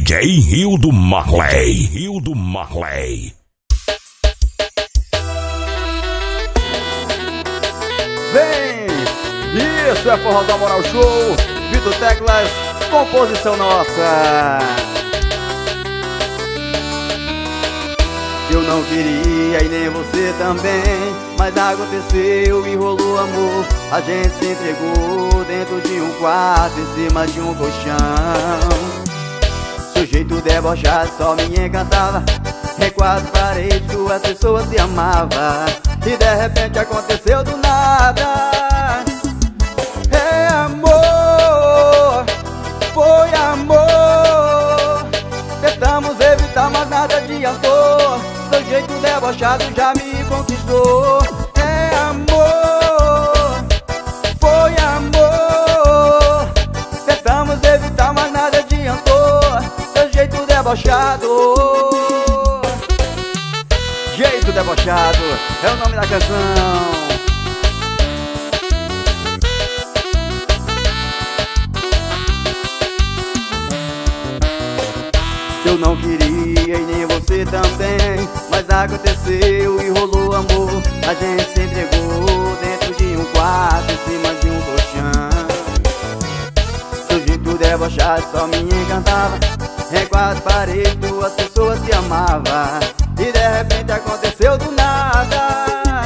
DJ Hildo Marley. Hildo Marley. Vem! Isso é Forrozão Moral Show, Vitor Teclas, composição nossa. Eu não queria e nem você também, mas aconteceu e rolou amor. A gente se entregou dentro de um quarto, em cima de um colchão. Sujeito debochado só me encantava, em quatro paredes duas pessoas se amavam. E de repente aconteceu do nada. É amor, foi amor. Tentamos evitar, mas nada adiantou. Seu jeito debochado já me conquistou. É amor, foi amor. Tentamos evitar, mas nada adiantou. Seu jeito debochado. Jeito debochado é o nome da canção. Eu não queria e nem você também, mas aconteceu e rolou amor. A gente se entregou dentro de um quarto, em cima de um colchão. Seu jeito debochado só me encantava, em quatro paredes duas pessoas se amavam. E de repente aconteceu do nada.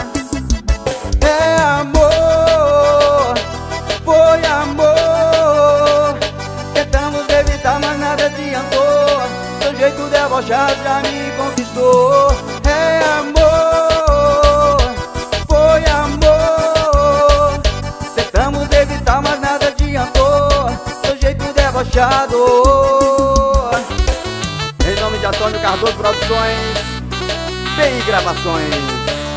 É amor, foi amor. Tentamos evitar, mas nada adiantou. Seu jeito debochado já me conquistou. É amor, foi amor. Tentamos evitar, mas nada adiantou. Seu jeito debochado. Em nome de Antônio Cardoso Produções, BI Gravações.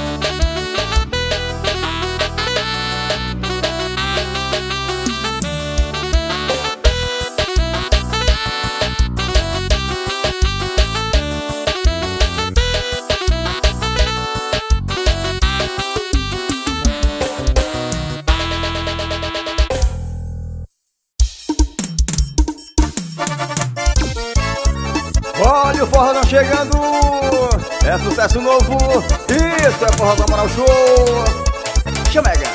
Olha o Forrozão chegando, é sucesso novo. Isso é Forrozão Moral Show. Chamega.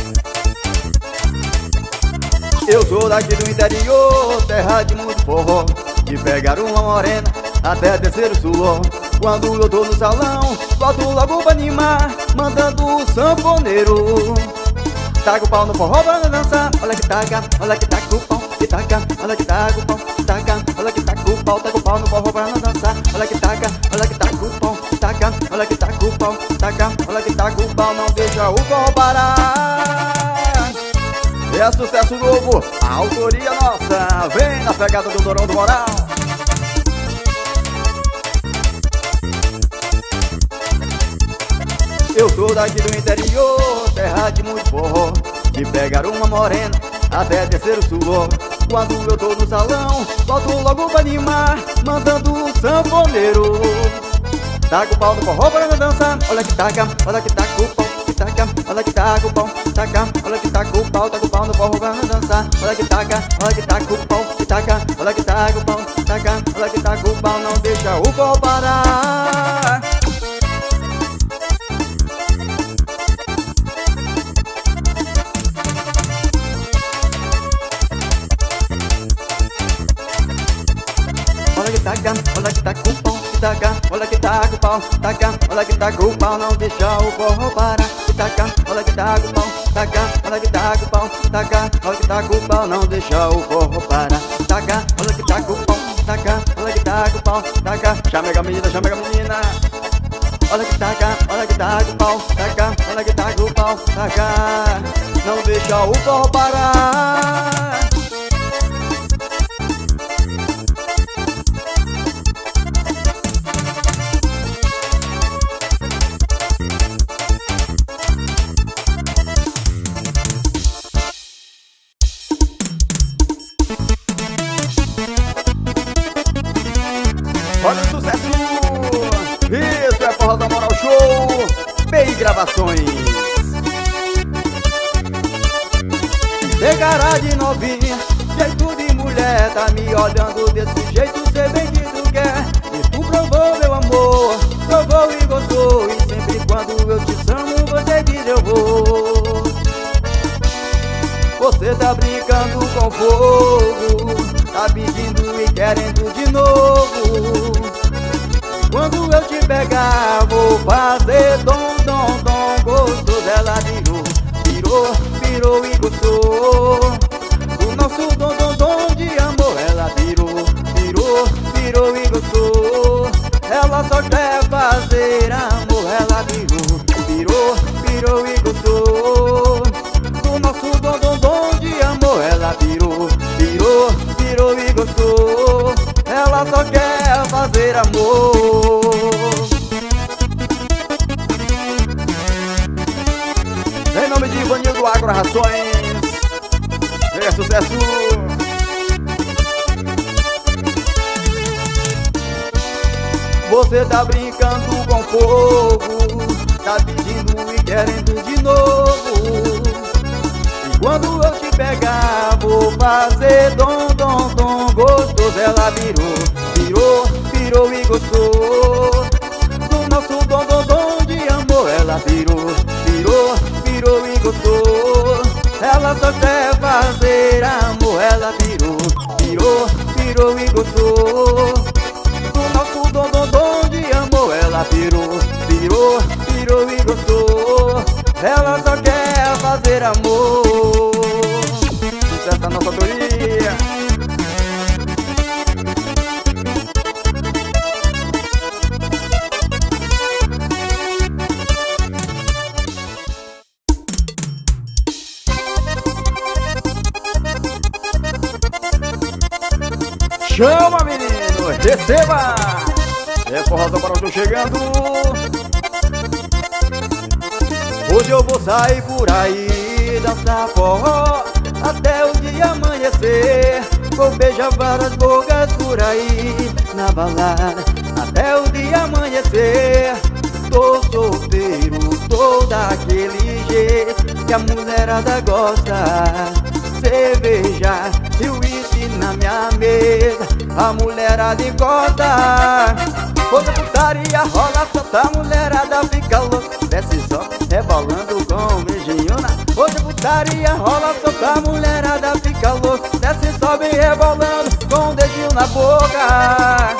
Eu sou daqui do interior, terra de muito forró, de pegar uma morena até descer o suor. Quando eu tô no salão, volto logo pra animar, mandando o sanfoneiro. Taca o pau no forró pra dançar. Olha que taca o pau, que taca, olha que taca o pau, taca, olha que taca o pau no forró pra não dançar. Olha que taca o pau, taca, olha que taca o pau, taca, olha que taca o pau, não deixa o forró parar. É sucesso novo, a autoria nossa, vem na pegada do Dorão do Moral. Eu sou daqui do interior, terra de muito forró, de pegar uma morena até descer o suor. Quando eu tô no salão, volto logo pra animar, mandando o sanfoneiro. Taca o pau no forró pra dançar. Olha que taca o pau, que taca, olha que taca o pau, taca, olha que taca o pau no forró pra dançar. Olha que taca o pau, que taca, olha que taca o pau, taca, olha que taca o pau, não deixa o forró parar. Olha que taca o pau, que taca, olha que taca o pau, taca, olha que taca o pau, não deixa o forró parar. Que taca, olha que taca o pau, taca, olha que taca o pau, taca, olha que taca o pau, não deixa o forró parar. Taca, olha que taca o pau, taca, olha que taca o pau, taca, chamega a menina, chamega a menina. Olha que taca o pau, taca, olha que taca o pau, taca, não deixa o forró parar. Olha o sucesso! Isso é Forrozão Moral Show, BI Gravações. Tem cara de novinha, jeito de mulher, tá me olhando desse jeito, cê bem fogo, tá pedindo e querendo de novo. Quando eu te pegar, vou fazer dom, dom, dom gostoso. Ela virou, virou, virou e gostou. O nosso dom, dom, dom de amor. Ela virou, virou, virou e gostou. Ela só quer fazer amor. Ela virou, virou, virou e gostou. O nosso dom, dom, dom de amor. Ela virou, virou, virou e gostou. Ela só quer fazer amor. Em nome de Ivanildo Agro Rações, é sucesso. Você tá brincando com fogo, tá pedindo e querendo de novo. E quando eu te pegar, vou fazer dom, dom, dom gostoso. Ela virou, virou, virou e gostou. Do nosso dom, dom, dom de amor. Ela virou, virou, virou e gostou. Ela só quer fazer amor. Ela virou, virou, virou e gostou. Do nosso dom, dom, dom de amor. Ela virou, virou, virou e gostou. Ela só quer fazer amor. Sucesso da nossa autoria. Chama, menino, receba! É forrozão para onde eu chegando. Hoje eu vou sair por aí, dançar forró até o dia amanhecer. Vou beijar várias bocas por aí na balada até o dia amanhecer. Tô solteiro, tô daquele jeito que a mulherada gosta. Cerveja e uísque na minha mesa, a mulherada encosta. Toda putaria rola, solta, a mulherada fica louca. Desce só, rebolando com um beijinho na... Toda putaria rola, solta, a mulherada fica louca. Desce, sobe, rebolando com um dedinho na boca.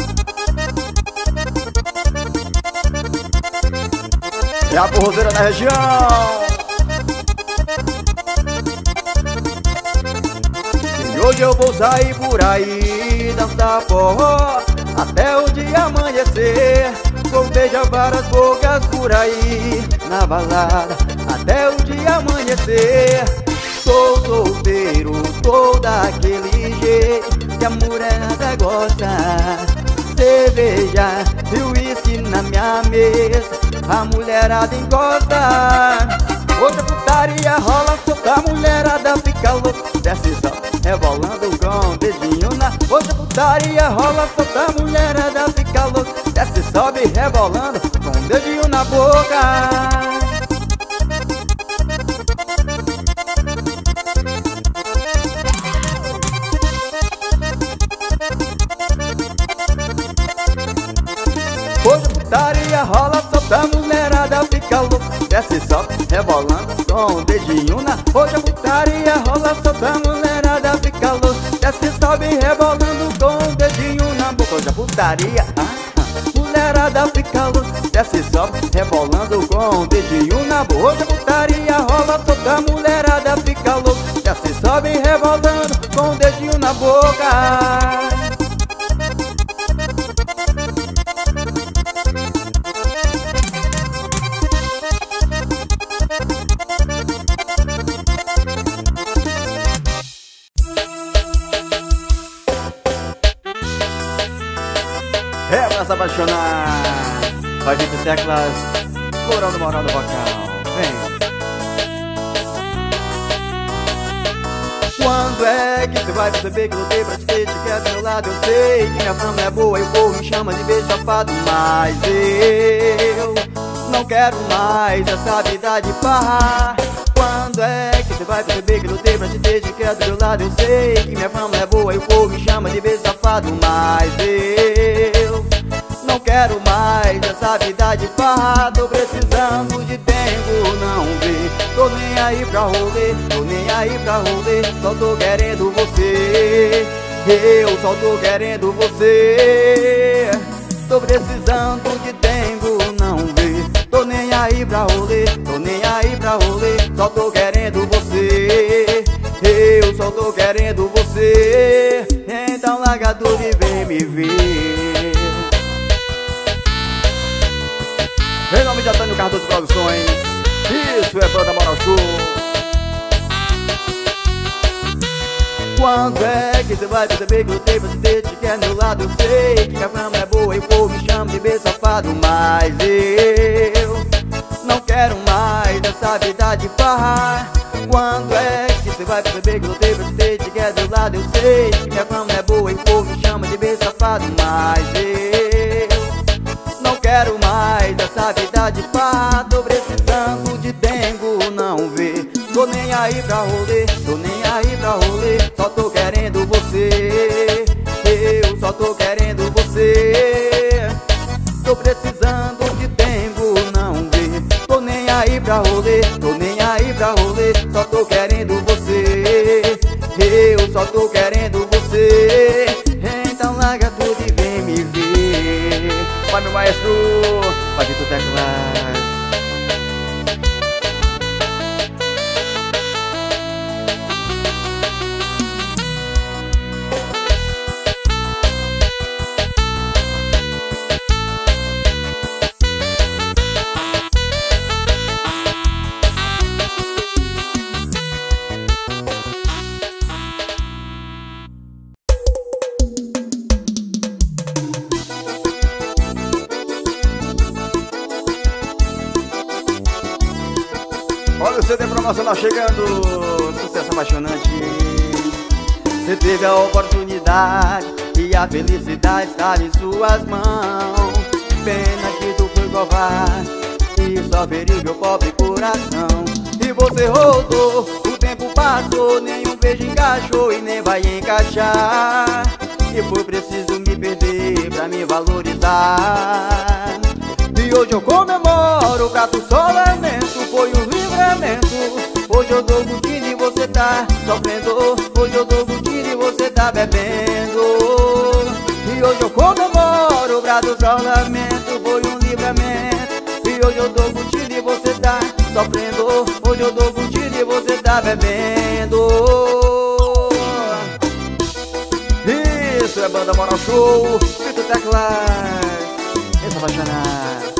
É a forrozeira da região. E hoje eu vou sair por aí, dançar forró até o dia amanhecer. Vou beijar várias bocas por aí na balada até o dia amanhecer. Tô solteiro, tô daquele jeito que a mulherada gosta. Cerveja e uísque na minha mesa, a mulherada encosta. Outra putaria rola, solta, a mulherada fica louca. Desce só, rebolando com um dedinho na... Outra putaria rola, solta, a mulherada fica louca. Desce, sobe, rebolando com um dedinho na boca. Outra putaria rola, solta, a mulherada fica louca. Desce, sobe, rebolando com um dedinho na... Hoje a putaria rola, solta, a mulherada fica louca. Desce, sobe, rebolando com um dedinho na boca. Hoje a putaria, mulherada fica louca. Desce, sobe, rebolando com um dedinho na boca. Hoje a putaria rola, solta, a mulherada fica louca. Desce, sobe, rebolando com um dedinho na boca. É pra se apaixonar. Vai vir teclas, moral do vocal. Vem. Quando é que você vai perceber que lutei pra te ter? Te quero do meu lado, eu sei que minha fama é boa e o povo me chama de beijo safado. Mas eu não quero mais essa vida de farra. Quando é que você vai perceber que lutei pra te ter? Te quero do meu lado, eu sei que minha fama é boa e o povo me chama de beijo safado. Mas eu não quero mais essa vida de farra. Tô precisando de tempo tengo não vê. Tô nem aí pra rolê, tô nem aí pra rolê, só tô querendo você. Eu só tô querendo você. Tô precisando de tempo não vê. Tô nem aí pra rolê, tô nem aí pra rolê, só tô querendo você. Eu só tô querendo você. Então larga tudo e vem me ver. Em nome de Antônio Cardoso Produções, isso é Banda Moral Show. Quando é que você vai perceber que eu tenho você te quer meu lado? Eu sei que a fama é boa e o povo me chama de bem safado, mas eu não quero mais essa vida de farra. Quando é que você vai perceber que eu tenho você te quer meu lado? Eu sei que a fama é boa e o povo me chama de bem safado, mas eu não quero mais essa vida de farra. Tô precisando de tempo não vê. Tô nem aí pra rolê, tô nem aí pra rolê, só tô querendo você. Eu só tô querendo você. Tô precisando de tempo não vê. Tô nem aí pra rolê, tô nem aí pra rolê, só tô querendo você. Eu só tô querendo você. Então larga tudo e vem me ver. Vai meu maestro, vai vir do teclado. Olha o CD promocional chegando, sucesso apaixonante. Você teve a oportunidade e a felicidade estar em suas mãos. Pena que tu foi covarde e só feriu meu pobre coração. E você rodou, o tempo passou, nenhum beijo encaixou e nem vai encaixar. E foi preciso me perder pra me valorizar. E hoje eu comemoro, pra tu só lamento, foi um livramento. Hoje eu dou curtindo e você tá sofrendo. Hoje eu dou curtindo e você tá bebendo. E hoje eu comemoro, pra tu só lamento, foi um livramento. E hoje eu dou curtindo e você tá sofrendo. Hoje eu dou curtindo e você tá bebendo. Isso é Banda Moral Show, Fito Teclas, essa apaixonada.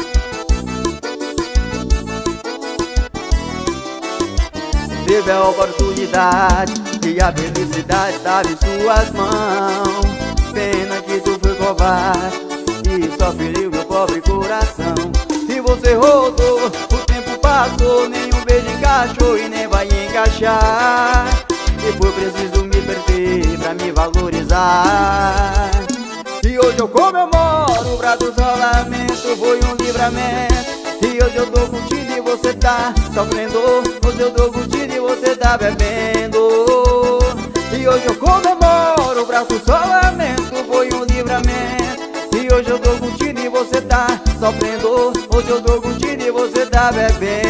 Teve a oportunidade e a felicidade estava em suas mãos. Pena que tu foi covarde e só feriu meu pobre coração. E você rodou, o tempo passou, nenhum beijo encaixou e nem vai encaixar. E foi preciso me perder pra me valorizar. E hoje eu comemoro, pra tu só lamento, foi um livramento. E hoje eu tô curtindo e você tá sofrendo. Hoje eu tô curtindo e você tá bebendo. E hoje eu comemoro, pra tu só lamento, foi um livramento. E hoje eu tô curtindo e você tá sofrendo. Hoje eu tô curtindo e você tá bebendo.